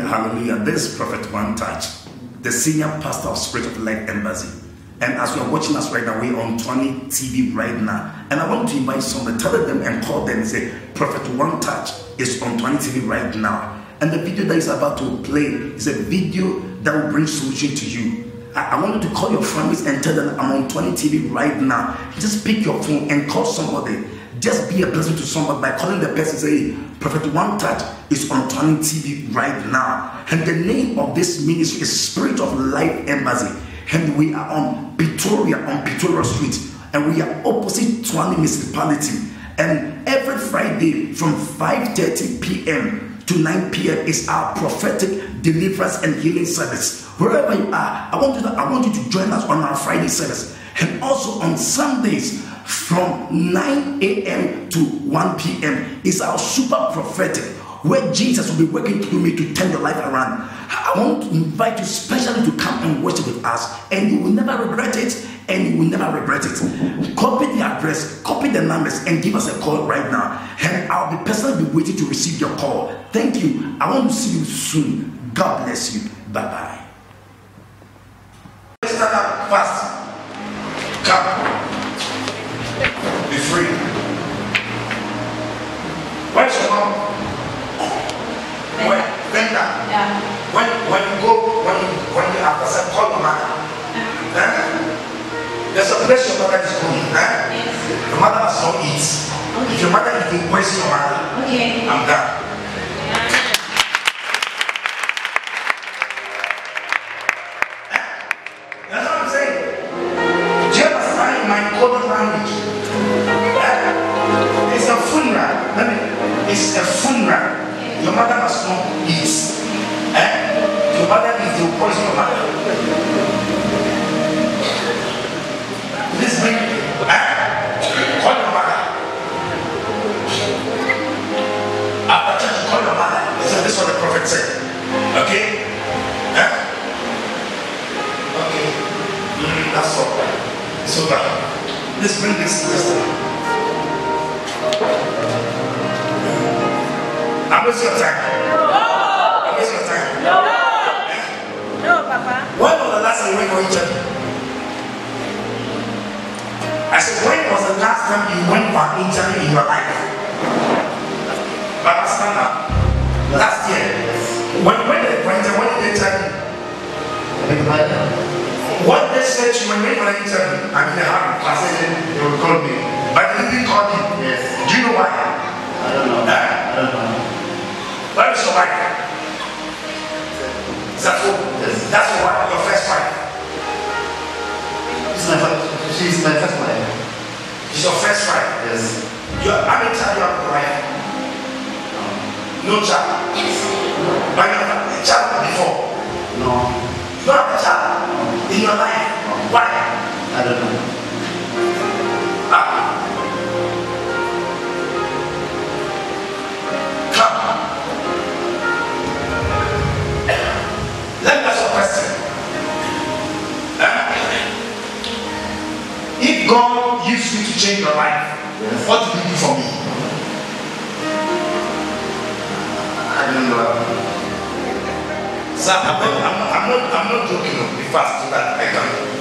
hallelujah. This is Prophet One Touch, the senior pastor of Spirit of Light Embassy. And as you are watching us right now, we're on 20 TV right now. And I want to invite someone, tell them and call them and say, Prophet One Touch is on 20 TV right now. And the video that is about to play is a video that will bring solution to you. I want you to call your families and tell them I'm on 20 TV right now. Just pick your phone and call somebody. Just be a blessing to somebody by calling the person and say, Prophet One Touch is on 20 TV right now. And the name of this ministry is Spirit of Light Embassy. And we are on Pretoria Street. And we are opposite 20 municipality. And every Friday from 5:30 p.m. to 9 p.m. is our prophetic deliverance and healing service. Wherever you are, I want you to join us on our Friday service. And also on Sundays from 9 a.m. to 1 p.m. is our super prophetic, where Jesus will be working through me to turn your life around. I want to invite you specially to come and worship with us, and you will never regret it, and you will never regret it. Copy the address, copy the numbers, and give us a call right now, and I'll be personally waiting to receive your call. Thank you. I want to see you soon. God bless you. Bye-bye. Stand up fast. Come. Be free. Where's your mom? When? Brenda? Yeah. When you have to call your mother. There's a place your mother is going. Yes. Your mother must not eat. Okay. If your mother is going, where's your mother? Okay. I'm done. That's what I'm saying. Do you understand my coded language? It's a funeral. It's a funeral. Your mother must not eat. Your mother is the poison your mother. Please bring call your mother. After church, call your mother. So this is what the prophet said. Okay? Okay. That's all. It's over. Let's bring this I'm wasting your time. I'm wasting your time. No, Papa. When was the last time you went for interview? I said, when was the last time you went for an interview in your life? Papa, stand up. Last year. When did they tell you? What they said to you when you went for the interview? I mean, I said they will call me. But they didn't call you. Yes. Do you know why? I don't know. I don't know. Where is your wife? Is that so? Yes. That's your wife, your first wife. She's my first wife. She's your first wife. Yes. How many times you have a wife? No child. But you have a child before. No. You don't have a child in your life. Why? I don't know. Come. Let me ask you a question. If God used you to change your life, Yes. what do you do for me? I don't know. Sir, I'm not joking. Be fast so that I can.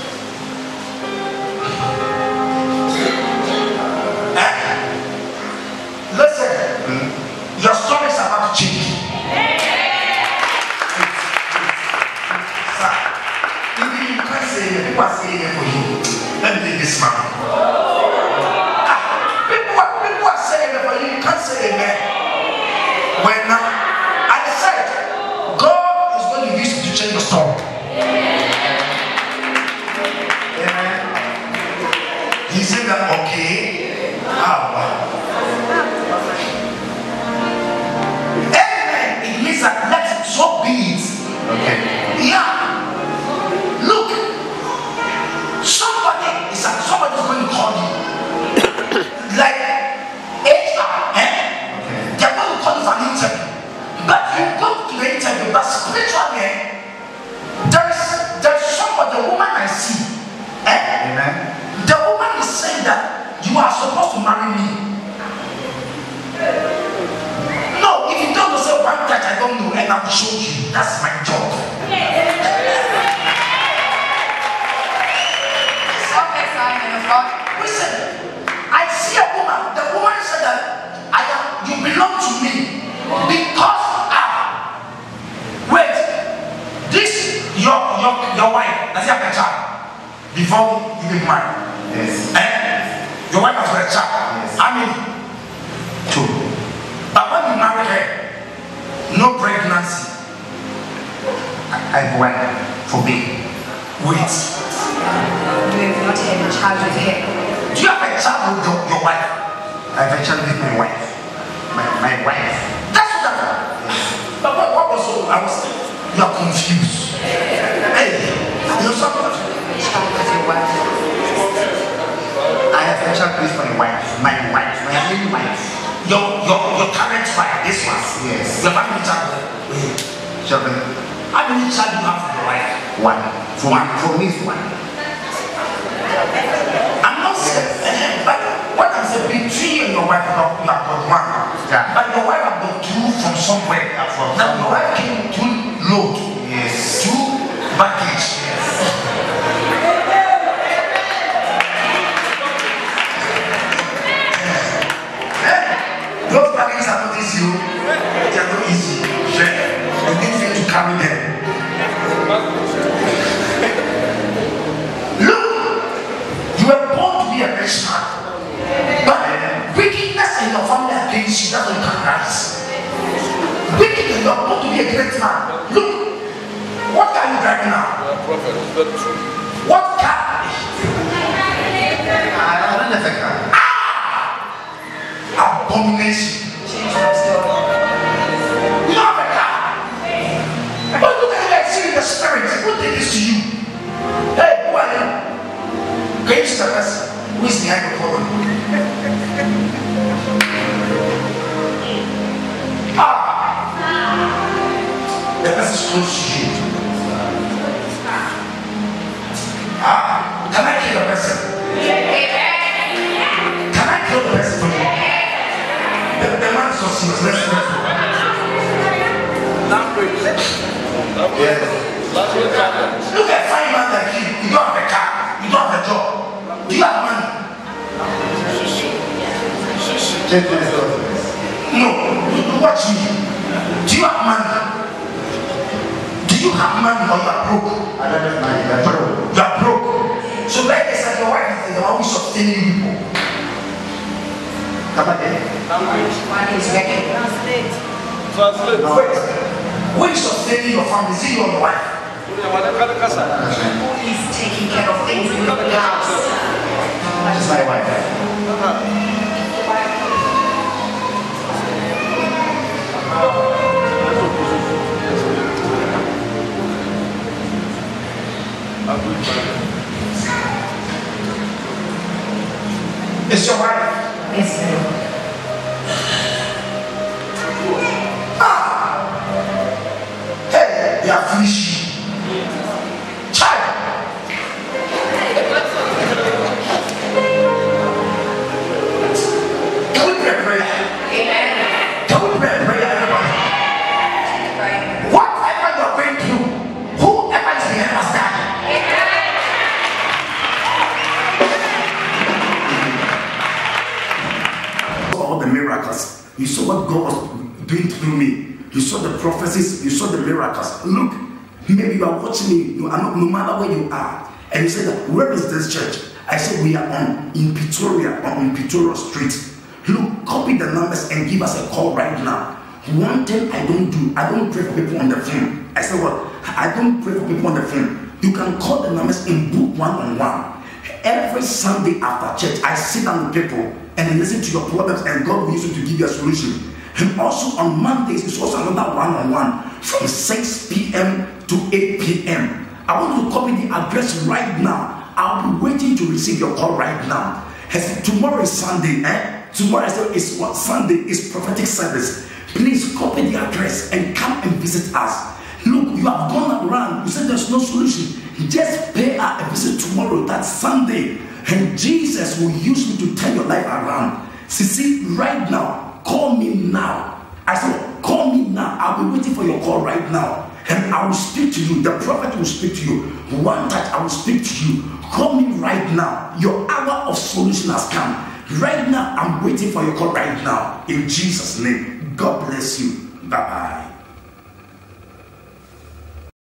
Listen, your story is about to change. Sir, even you can't say it, people are saying it for you. Let me leave this man. People are saying it for you, you can't say amen. When I said, God is going to use you to change your story. Amen. He said that, okay. Wow. Amen. It means that let it so be it. Okay. Yeah. Look. Somebody's going to call you. Like HR. Okay. They're going to call you for an interview. But you go to the interview, but spiritually, there's somebody, the woman I see. Amen. The woman is saying that you are supposed to marry me. No, if you don't say one church I don't know, and I'll show you. That's my job. Okay, Simon of God. Listen, I see a woman. The woman said that you belong to me because wait, this your wife does he have a child before you get married? Yes. And your wife has got a child. Yes. How many? 2. But when you marry her, no pregnancy. I went for me. Wait. You have not had a child with him. Do you have a child with your wife? I have a child with my wife. My wife. That's what happened. But what was so? You are confused. Hey, you know something? Child with your wife. I have a child with my wife. My only wife. Your current wife, this one. Yes. Your family child. Children. How many child you have with your wife? 1. For me is 1. I'm not saying, but what I'm saying, between you and your wife, you have got 1. Yeah. But your wife have got 2 from somewhere. Now your wife came 2 load. Yes. 2 baggage. Those baggages are not easy. They are not easy. You need to carry them. Look, you were born to be a rich man, but wickedness in your family against you, that's what you can rise. Wickedness, you are born to be a great man. Look, what car are you driving now? What car? I don't have a car. Abomination. Change my story. You don't have a car. But look at that, see the spirit. Who did this to you? Hey, who are you? Can you see the person who is behind the column? The person is close to you. Can I kill the person? Can I kill the person for you? The man is so serious. Let's go. Yes. Look at a fine man like you. You don't have a car. You don't have a job. Do you have money? Check this out. No. Watch me. Do you have money? Do you have money or you are broke? I don't have money. I'm broke. You are broke. So like they said, your wife is the one who is sustaining people. Come again. One is working. No. Wait. Who is sustaining your family? Is it your wife? Who is taking care of things in the house? She's my wife. It's your wife. Yes, sir. Hey, you are finished. Child. Can we pray a prayer? Amen. Can we pray a prayer, everybody? Right. Whatever you are going through, whoever is behind us die. All the miracles. You saw what God was doing through me. You saw the prophecies. You saw the miracles. Look, maybe you are watching me. You are not, no matter where you are, and you say that, where is this church? I said we are in Pretoria, on Pretoria Street. Look, copy the numbers and give us a call right now. One thing I don't pray for people on the phone. I said what? I don't pray for people on the phone. You can call the numbers and book one-on-one. Every Sunday after church, I sit down with people and listen to your problems, and God will use you to give you a solution. And also on Mondays, it's also another one-on-one from 6 p.m. to 8 p.m. I want you to copy the address right now. I'll be waiting to receive your call right now. As tomorrow is Sunday, Tomorrow is what Sunday is prophetic service. Please copy the address and come and visit us. Look, you have gone around. You said there's no solution. Just pay a visit tomorrow. That's Sunday, and Jesus will use you to turn your life around. See, right now, call me now. I said, call me now. I'll be waiting for your call right now. And I will speak to you. The prophet will speak to you. One touch, I will speak to you. Call me right now. Your hour of solution has come. Right now, I'm waiting for your call right now. In Jesus' name. God bless you. Bye-bye.